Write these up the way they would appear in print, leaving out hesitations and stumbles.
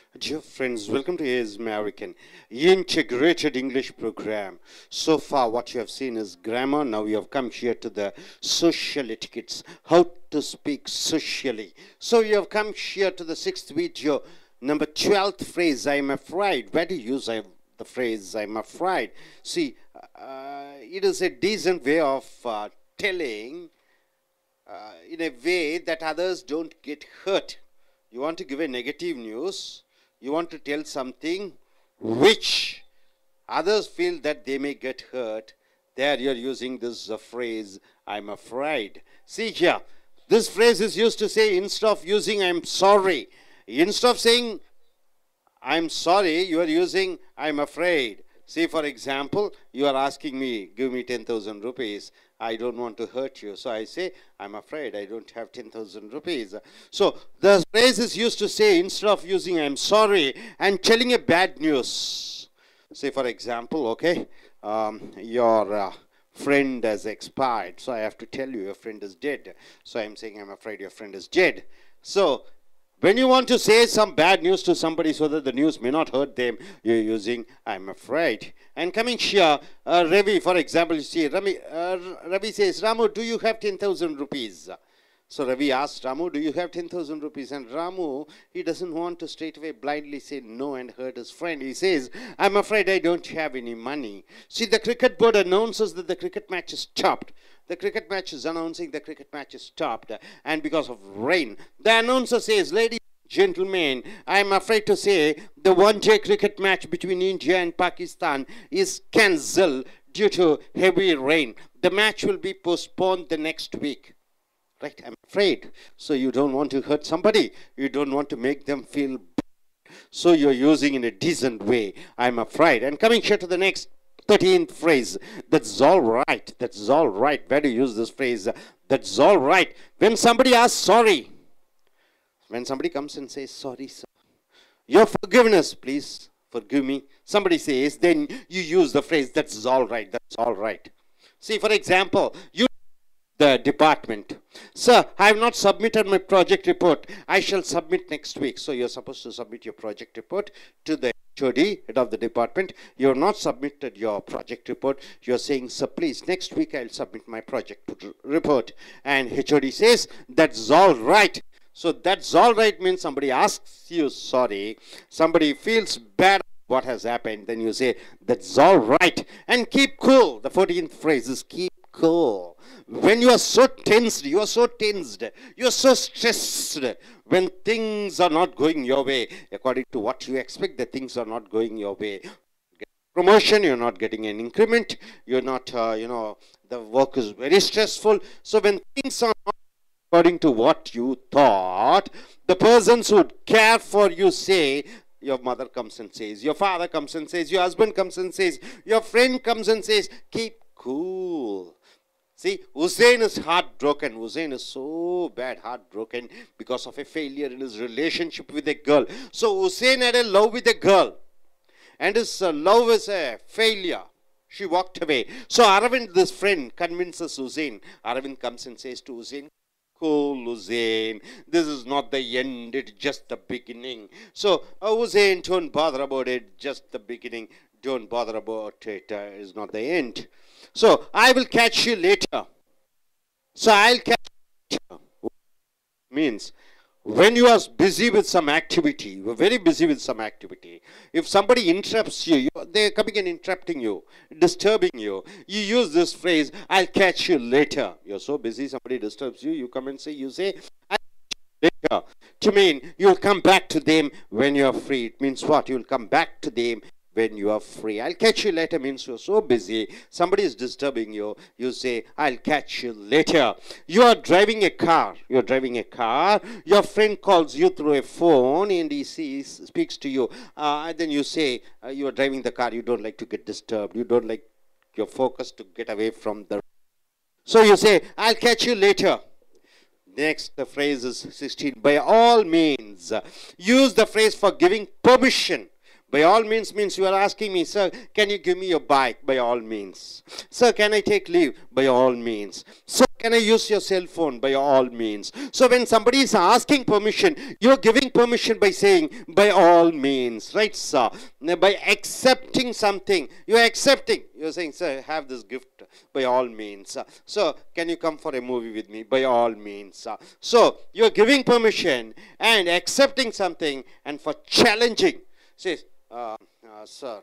Dear friends, welcome to AIS American Integrated English Program. So far what you have seen is grammar. Now we have come here to the social etiquettes, how to speak socially. So you have come here to the sixth video, number 12th phrase, I'm afraid. Where do you use the phrase I'm afraid? See, it is a decent way of telling in a way that others don't get hurt. You want to give a negative news. You want to tell something which others feel that they may get hurt. There you're using this phrase, I'm afraid. See here, this phrase is used to say, instead of using I'm sorry, instead of saying I'm sorry, you are using I'm afraid. See, for example, you are asking me, give me 10,000 rupees. I don't want to hurt you. So I say, I'm afraid I don't have 10,000 rupees. So the phrase is used to say, instead of using I'm sorry and telling a bad news. Say, for example, okay, your friend has expired. So I have to tell you your friend is dead. So I'm saying, I'm afraid your friend is dead. So when you want to say some bad news to somebody so that the news may not hurt them, you're using I'm afraid. And coming here, Ravi, for example, you see, Ravi says, Ramu, do you have 10,000 rupees? So Ravi asks Ramu, do you have 10,000 rupees? And Ramu, he doesn't want to straight away blindly say no and hurt his friend. He says, I'm afraid I don't have any money. See, the cricket board announces that the cricket match is stopped. The cricket match is announcing the cricket match is stopped, and because of rain. The announcer says, ladies and gentlemen, I am afraid to say the one-day cricket match between India and Pakistan is cancelled due to heavy rain. The match will be postponed the next week. Right, I'm afraid. So you don't want to hurt somebody. You don't want to make them feel bad. So you're using in a decent way, I'm afraid. And coming here to the next 13th phrase, that's all right. That's all right. Where do you use this phrase? That's all right. When somebody asks sorry, when somebody comes and says, sorry, sir, your forgiveness, please forgive me. Somebody says, then you use the phrase, that's all right. That's all right. See, for example, you the department. Sir, I have not submitted my project report. I shall submit next week. So you're supposed to submit your project report to the HOD, head of the department. You have not submitted your project report. You're saying, sir, please, next week I'll submit my project report. And HOD says, that's all right. So that's all right means somebody asks you sorry. Somebody feels bad what has happened. Then you say, that's all right. And keep cool. The 14th phrase is keep cool. When you are so tensed, you are so stressed, when things are not going your way, according to what you expect, the things are not going your way. Promotion, you're not getting an increment, you're not, the work is very stressful. So when things are not according to what you thought, the persons who care for you say, your mother comes and says, your father comes and says, your husband comes and says, your friend comes and says, keep cool. See, Hussein is heartbroken. Hussein is so bad, heartbroken because of a failure in his relationship with a girl. So Hussein had a love with a girl, and his love is a failure. She walked away. So Aravind, this friend, convinces Hussein. Aravind comes and says to Hussein, cool, Hussein, this is not the end, it's just the beginning. So Hussein, don't bother about it, just the beginning. Don't bother about it, it's not the end. So I will catch you later. So I'll catch you later. Means when you are busy with some activity, you are very busy with some activity. If somebody interrupts you, they're coming and interrupting you, disturbing you. You use this phrase, I'll catch you later. You're so busy, somebody disturbs you, you come and say, you say, I'll catch you later. To mean, you'll come back to them when you're free. It means what? You'll come back to them when you are free. I'll catch you later means you're so busy. Somebody is disturbing you. You say, I'll catch you later. You are driving a car. You're driving a car. Your friend calls you through a phone and he speaks to you. And then you say, you are driving the car. You don't like to get disturbed. You don't like your focus to get away from the... So you say, I'll catch you later. Next, the phrase is 16. By all means, use the phrase for giving permission. By all means you are asking me, sir, can you give me your bike? By all means. Sir, can I take leave? By all means. Sir, can I use your cell phone? By all means. So when somebody is asking permission, you're giving permission by saying, by all means. Right, sir? By accepting something, you're accepting. You're saying, sir, have this gift. By all means. So, can you come for a movie with me? By all means. So, you're giving permission and accepting something, and for challenging. Says, sir,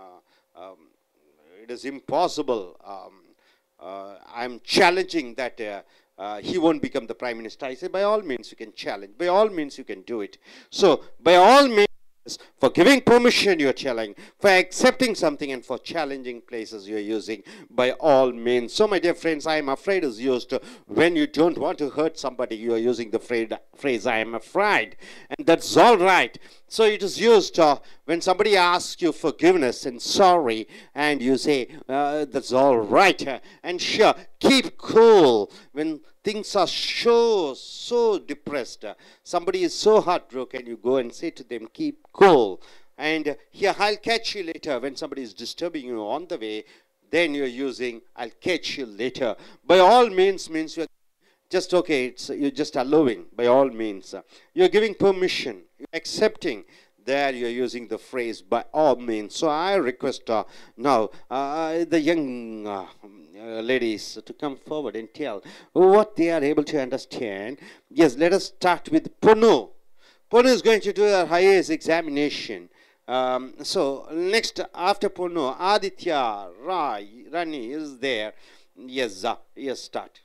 it is impossible. I'm challenging that he won't become the Prime Minister. I say, by all means, you can challenge. By all means, you can do it. So, by all means, for giving permission, you're challenging. For accepting something and for challenging places, you're using by all means. So, my dear friends, I am afraid is used when you don't want to hurt somebody. You are using the phrase I am afraid. And that's all right. So, it is used when somebody asks you forgiveness and sorry, and you say, that's all right. And sure, keep cool when things are so depressed. Somebody is so heartbroken, you go and say to them, keep cool. And here, I'll catch you later. When somebody is disturbing you on the way, then you're using, I'll catch you later. By all means you're just okay, you're just allowing, by all means. You're giving permission, you're accepting. There you're using the phrase by all means. So I request now the young ladies to come forward and tell what they are able to understand. Yes, let us start with Ponu. Ponu is going to do her highest examination. So next after Ponu, Aditya Rani is there. Yes, yes, start.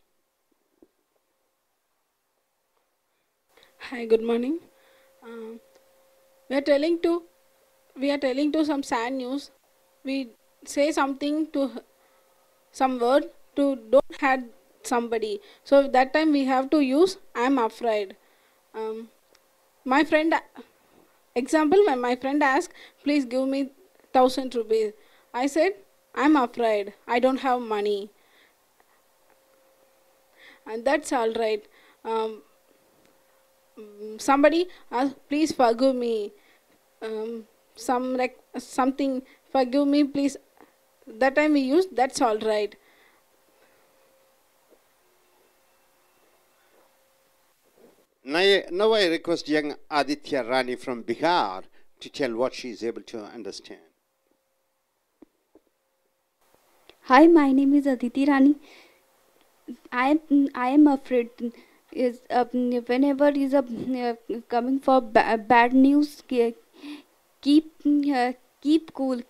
Hi, good morning. We are telling to some sad news. We say something to some word to don't hurt somebody. So that time we have to use I'm afraid. My friend, example, when my friend asked, please give me 1,000 rupees. I said, I'm afraid. I don't have money. And that's all right. Somebody asked, please forgive me. Something, forgive me, please. That time we use, that's all right. Now I request young Aditya Rani from Bihar to tell what she is able to understand. Hi, my name is Aditi Rani. I am afraid. Is whenever is coming for bad news, keep cool,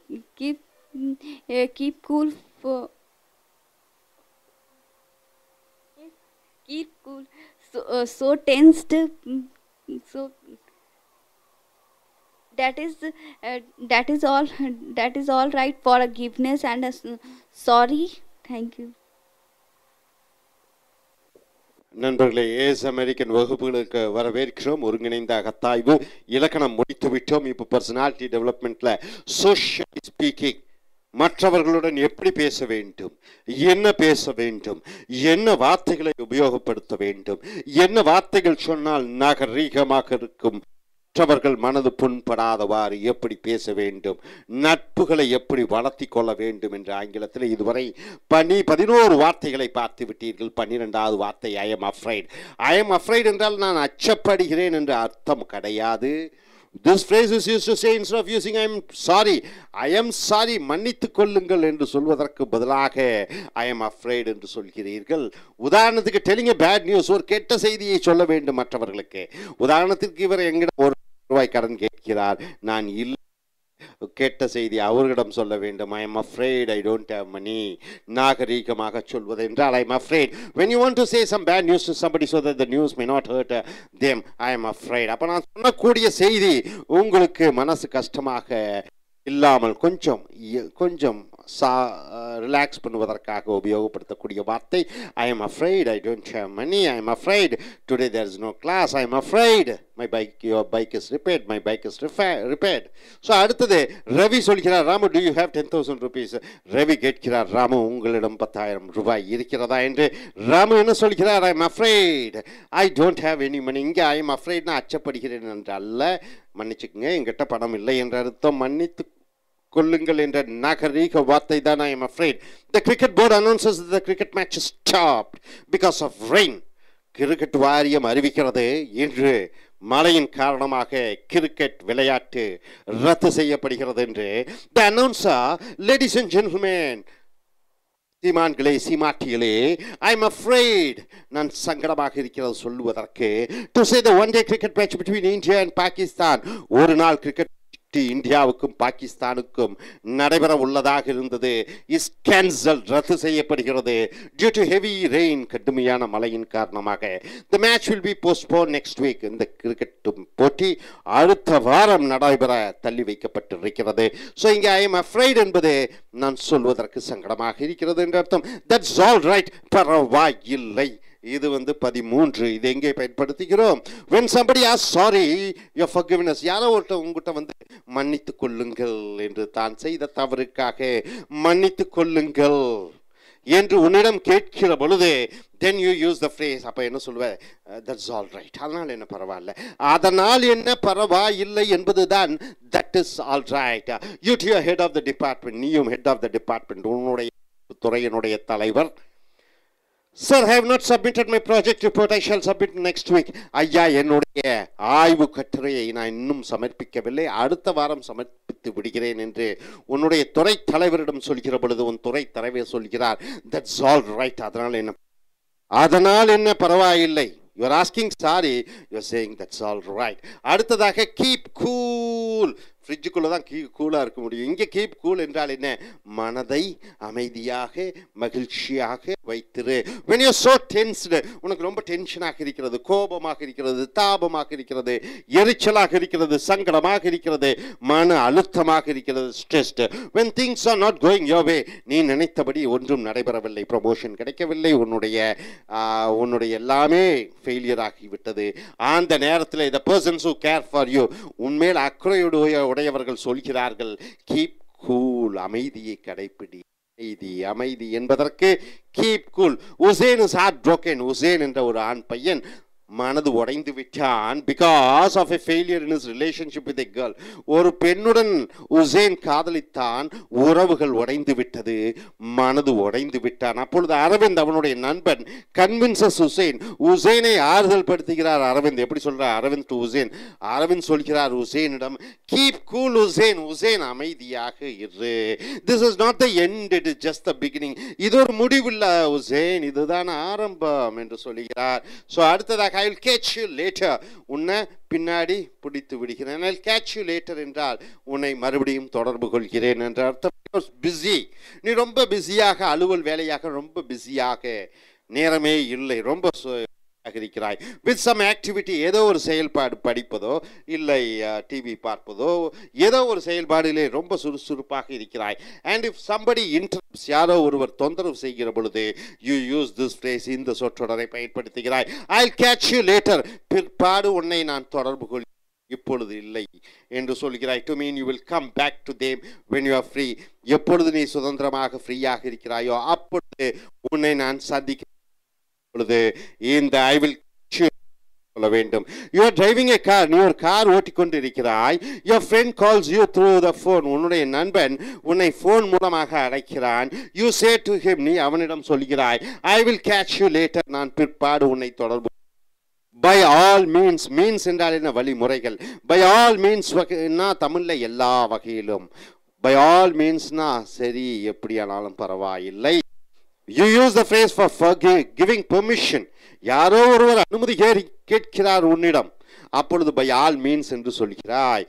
keep cool for keep cool. So tensed. So that is all right for forgiveness and sorry. Thank you. நண்பர்களே, ace American வகுப்புகளுக்கு வரவேற்கிறோம். ஒருங்கிணைந்த அகத்தாய்வு இலக்கணம் முடித்து விட்டோம். இப்போ personality டெவலப்மெண்ட்ல social speaking, மற்றவர்களுடன் எப்படி பேச வேண்டும், என்ன பேச வேண்டும், என்ன வார்த்தைகளை உபயோகப்படுத்த வேண்டும், என்ன வார்த்தைகள் சொன்னால் நாகரீகமாக இருக்கும், மற்றவர்கள் மனது புண்படாதவாறு எப்படி பேச வேண்டும், நட்புகளை எப்படி வளர்த்தி கொள்ள வேண்டும் என்று ஆங்கிலத்தில் இதுவரை 11 வார்த்தைகளை பார்த்து விட்டீர்கள். 12வது வார்த்தை I am afraid. I am afraid என்றால் நான் அச்சப்படுகிறேன் என்று அர்த்தம் கிடையாது. This phrase is used to say, instead of using I am sorry, மன்னித்துக் கொள்ளுங்கள் என்று சொல்வதற்கு பதிலாக I am afraid என்று சொல்கிறீர்கள். உதாரணத்துக்கு telling a bad news, ஒரு கெட்ட செய்தியை சொல்ல வேண்டும் மற்றவர்களுக்கு. உதாரணத்திற்கு இவர் எங்கிடம் ₹1 கடன் கேட்கிறார். நான் இல்லை, கெட்ட செய்தி அவர்களிடம் சொல்ல வேண்டும். I am afraid I don't have money. நாகரீகமாக சொல்வது என்றால் I am afraid. When you want to say some bad news to somebody so that the news may not hurt them, I am afraid. அப்ப நான் சொல்லக்கூடிய செய்தி உங்களுக்கு மனசு கஷ்டமாக இல்லாமல் கொஞ்சம் ரிலாக்ஸ் பண்ணுவதற்காக உபயோகப்படுத்தக்கூடிய வார்த்தை. I am afraid I don't have money. I am afraid today there is no class. I am afraid my bike your bike is repaired. My bike is repaired. So அடுத்தது ரவி சொல்கிறார், Ramu do you have 10,000 rupees. Ravi கேட்கிறார், ராமு உங்களிடம் 10,000 ரூபாய் இருக்கிறதா என்று. ராமு என்ன சொல்கிறார், I am afraid I don't have any money. இங்கே ஐ எம் அஃப்ரைட்னா அச்சப்படுகிறேன் என்று அல்ல, மன்னிச்சுக்குங்க, எங்கிட்ட பணம் இல்லை என்ற அர்த்தம். மன்னித்து கொள்ளுங்கள் என்ற நாகரீக வார்த்தை தான் I am afraid. The cricket board announces that the cricket match is stopped because of rain. Cricket வாரியம் அறிவிக்கிறது, இன்று மழையின் காரணமாக கிரிக்கெட் விளையாட்டு ரத்து செய்யப்படுகிறது என்று. The announcer, ladies and gentlemen, சீமான்களே சீமாட்டிகளே, ஐ எம் அஃப்ரைட் நான் சங்கடமாக இருக்கிறது சொல்லுவதற்கு. To say the one day cricket match between India and Pakistan, ஒரு நாள் கிரிக்கெட் இந்தியாவுக்கும் பாகிஸ்தானுக்கும் நடைபெற உள்ளதாக இருந்தது, இஸ் கேன்சல் ரத்து செய்யப்படுகிறது. டியூ டு ஹெவி ரெயின், கடுமையான மழையின் காரணமாக. The match will be postpone next week. இந்த கிரிக்கெட் போட்டி அடுத்த வாரம் நடைபெற தள்ளி வைக்கப்பட்டிருக்கிறது. ஸோ இங்கே ஐ எம் அஃப்ரைட் என்பது நான் சொல்வதற்கு சங்கடமாக இருக்கிறது என்று அர்த்தம். தட்ஸ் ஆல் ரைட், பரவாயில்லை. இது 13. இது எங்கே பயன்படுத்துகிறோம்? when somebody asks sorry your forgiveness, யாரோ ஒருத்தர் உங்ககிட்ட மன்னித்து கொள்ளுங்கள் என்று, தான் செய்த தவறுக்காக மன்னித்து கொள்ளுங்கள் என்று உன்னிடம் கேட்கிற பொழுது then you use the phrase. அப்போ என்ன சொல்லுவ? that's all right, அதனால் என்ன பரவாயில்லை, அதனால் என்ன பரவாயில்லை என்பது தான் that is all right. you to your head of the department, நீயும் head of the department, உன்னுடைய துறையினுடைய தலைவர். Sir, I have not submitted my project report. I shall submit next week. ஐயா, என்னுடைய ஆய்வு கட்டுரையை நான் இன்னும் சமர்ப்பிக்கவில்லை, அடுத்த வாரம் சமர்ப்பித்து விடுகிறேன் என்று உன்னுடைய துறை தலைவரிடம் சொல்கிற பொழுது உன் துறை தலைவர் சொல்கிறார், that's all right, அதனால் என்ன பரவாயில்லை. You are asking sorry, you are saying that's all right. அடுத்ததாக keep cool. ஃப்ரிட்ஜுக்குள்ளே தான் கூலாக இருக்க முடியும். இங்கே கீப் கூல் என்றால் என்ன? மனதை அமைதியாக மகிழ்ச்சியாக வைத்திரு. when you are so tensed, உனக்கு ரொம்ப டென்ஷனாக இருக்கிறது, கோபமாக இருக்கிறது, தாபமாக இருக்கிறது, எரிச்சலாக இருக்கிறது, சங்கடமாக இருக்கிறது, மன அழுத்தமாக இருக்கிறது, stressed. when things are not going your way, நீ நினைத்தபடி ஒன்றும் நடைபெறவில்லை, ப்ரமோஷன் கிடைக்கவில்லை, உன்னுடைய எல்லாமே ஃபெயிலியர் ஆகிவிட்டது, அந்த நேரத்தில் the persons who care for you, உன்மேல் உடையவர்கள் சொல்கிறார்கள், கீப் கூல், அமைதியை கடைப்பிடி. அமைதி என்பதற்கு keep cool. Hussain is heart broken. Hussain என்ற ஒரு ஆண் பையன் மனது உடைந்து விட்டான் because of a failure in his relationship with a girl. ஒரு பெண்ணுடன் உசேன் காதலித்தான், உறவுகள் உடைந்து விட்டது, மனது உடைந்து விட்டான். அப்பொழுது அரவிந்த் அவனுடைய நண்பன் கன்வின்சஸ் உசேனை ஆறுதல் படுத்துகிறார். அரவிந்த் எப்படி சொல்றார்? அரவிந்த் டு உசேன், அரவிந்த் சொல்கிறார் உசேனிடம், கீப் கூல் உசேன், உசேன் அமைதியாக இரு. This is not the end, it is just the beginning. இது ஒரு முடிவில்ல உசேன், இதுதான் ஆரம்பம் என்று சொல்கிறார். ஸோ அடுத்ததாக I will catch you later, உன்னை பின்னாடி பிடித்து விடுகிறேன். I will catch you later என்றால் உன்னை மறுபடியும் தொடர்பு கொள்கிறேன் என்ற அர்த்தம். பிஸி, நீ ரொம்ப பிஸியாக, அலுவல் வேலையாக ரொம்ப பிஸியாக, நேரமே இல்லை, ரொம்ப இருக்கிறாய். வித் சம் ஆக்டிவிட்டி, ஏதோ ஒரு செயல்பாடு, படிப்பதோ இல்லை டிவி பார்ப்பதோ, ஏதோ ஒரு செயல்பாடிலே ரொம்ப சுறுசுறுப்பாக இருக்கிறாய். அண்ட் இஃப் சம்படி இன்டரப்ட்ஸ், யாரோ ஒருவர் தொந்தரவு செய்கிற பொழுது யூ யூஸ் திஸ் ஃப்ரேஸ், இந்த சொற்றொடரை பயன்படுத்துகிறாய். I will catch you later, பிற்பாடு உன்னை நான் தொடர்பு கொள், இப்பொழுது இல்லை என்று சொல்கிறாய். To mean you will come back to them when you are free. எப்பொழுது நீ சுதந்திரமாக ஃப்ரீயாக இருக்கிறாயோ அப்பொழுது உன்னை நான் சந்திக்க பொழுது இந்த ஐ வில் சொல்ல வேண்டும். you are driving a car, நீ ஒரு கார் ஓட்டிக்கொண்டு இருக்கிறாய். your friend calls you through the phone, உன்னுடைய நண்பன் உன்னை போன் மூலமாக அழைக்கிறான். you say to him, நீ அவனிடம் சொல்கிறாய், I will catch you later, நான் பிற்பாடு உன்னை தொடர்பு. by all means, means என்றால் என்ன? வழிமுறைகள். by all means தமிழ்ல எல்லா வகையிலும், by all meansனா சரி, எப்படியானாலும் பரவாயில்லை. you use the phrase for giving permission. யாரோ ஒருவர் அனுமதி கேட்கிறார் உன்னிடம், அப்பொழுது by all means என்று சொல்கிறாய்.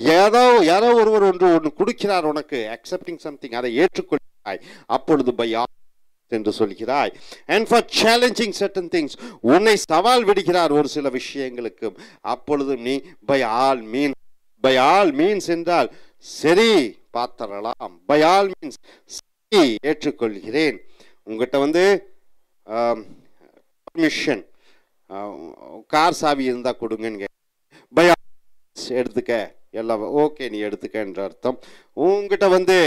யாரோ ஒருவர் ஒன்று கொடுக்கிறார் உனக்கு, accepting something, அதை ஏற்றுக்கொள்கிறாய், அப்பொழுது by all என்று சொல்கிறாய். and for challenging certain things, உன்னை சவால் விடுகிறார் ஒரு சில விஷயங்களுக்கு, அப்பொழுது நீ by all means. by all means என்றால் சரி பார்த்தரலாம், by all means ஏற்றுக்கொள்கிறேன். உங்ககிட்ட வந்து பர்மிஷன் கார் சாவி இருந்தால் கொடுங்கன்னு பை எடுத்துக்க எல்லாம் ஓகே நீ எடுத்துக்கன்ற அர்த்தம். உங்ககிட்ட வந்து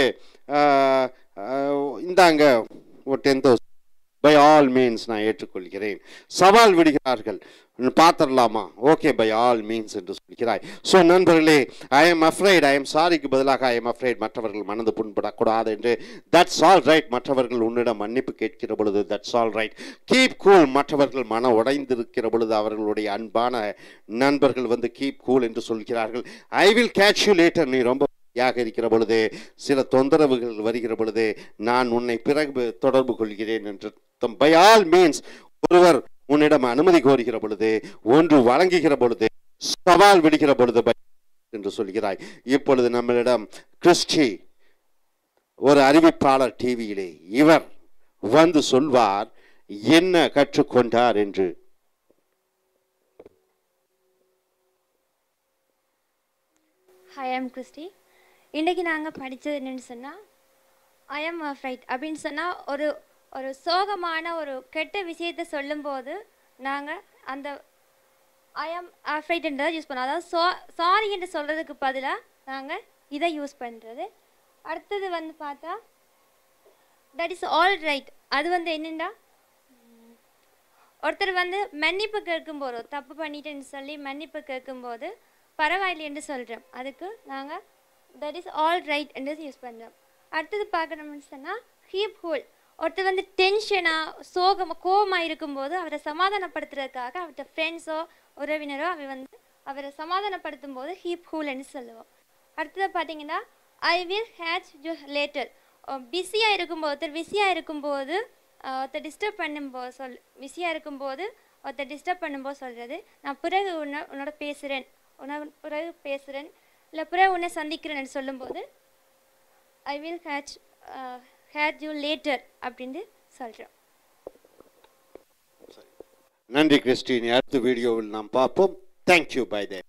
இந்தாங்க ஒரு 10,000 பை ஆல் மீன்ஸ் நான் ஏற்றுக்கொள்கிறேன். சவால் விடுகிறார்கள், பார்த்துடலாமா, ஓகே பை ஆல் மீன்ஸ் என்று சொல்கிறாய். ஸோ நண்பர்களே, I M afraid, I am சாரிக்கு பதிலாக ஐ எம் அஃப்ரைட், மற்றவர்கள் மனது புண்படக்கூடாது என்று. தட்ஸ் ஆல் ரைட், மற்றவர்கள் உன்னிடம் மன்னிப்பு கேட்கிற பொழுது that's all right. Keep cool, மற்றவர்கள் மன உடைந்திருக்கிற பொழுது அவர்களுடைய அன்பான நண்பர்கள் வந்து கீப் கூல் என்று சொல்கிறார்கள். I will catch you later, நீ ரொம்ப இருக்கிற பொழுது, சில தொந்தரவுகள் வருகிற பொழுது நான் உன்னை பிறகு தொடர்பு கொள்கிறேன் என்று. பை ஆல் மீன்ஸ் ஒருவர் உன்னிடம் அனுமதி கோருகிற பொழுது, ஒன்று வழங்குகிற பொழுது, சவால் விடுகிற பொழுது என்று சொல்கிறாய். இப்பொழுது நம்மளிடம் கிறிஸ்டி ஒரு அறிவிப்பாளர் டிவியிலே இவர் வந்து சொல்வார் என்ன கற்றுக்கொண்டார் என்று. Hi, I am Christy. இன்றைக்கி நாங்கள் படித்தது என்னென்னு சொன்னால், ஐ எம் அஃப்ரைட் அப்படின்னு சொன்னால் ஒரு ஒரு சோகமான ஒரு கெட்ட விஷயத்தை சொல்லும்போது நாங்கள் அந்த ஐ எம் அஃப்ரைட்ன்றதை யூஸ் பண்ணோம். அதாவது சாரி என்று சொல்கிறதுக்கு பதிலாக நாங்கள் இதை யூஸ் பண்ணுறது. அடுத்தது வந்து பார்த்தா தட் இஸ் ஆல் ரைட். அது வந்து என்னென்னா, ஒருத்தர் வந்து மன்னிப்பு கேட்கும்போது, தப்பு பண்ணிட்டேன்னு சொல்லி மன்னிப்பு கேட்கும்போது பரவாயில்லை என்று சொல்கிறோம். அதுக்கு நாங்கள் தட் இஸ் ஆல் ரைட் என்று யூஸ் பண்ணுறோம். அடுத்தது பார்க்கணும்னு சொன்னால் ஹீப் ஹோல். ஒருத்தர் வந்து டென்ஷனாக சோகமாக கோபமாக இருக்கும்போது அவரை சமாதானப்படுத்துறதுக்காக அவர்கிட்ட ஃப்ரெண்ட்ஸோ உறவினரோ அவரை சமாதானப்படுத்தும் போது ஹீப் ஹூல்ன்னு சொல்லுவோம். அடுத்தது பார்த்தீங்கன்னா I will catch you later. பிஸியாக இருக்கும்போது ஒருத்தர் டிஸ்டர்ப் பண்ணும்போது பிஸியாக இருக்கும்போது ஒருத்தர் டிஸ்டர்ப் பண்ணும்போது சொல்கிறது, நான் பிறகு உன்னோட பேசுகிறேன், இல்லை பிறகு உன்னை சந்திக்கிறேன்னு சொல்லும்போது ஐ வில் ஹேட் யூ லேட்டர் அப்படின்னு சொல்கிறோம். நன்றி கிறிஸ்டின். அடுத்த வீடியோவில் நாம் பார்ப்போம். தேங்க்யூ. பை.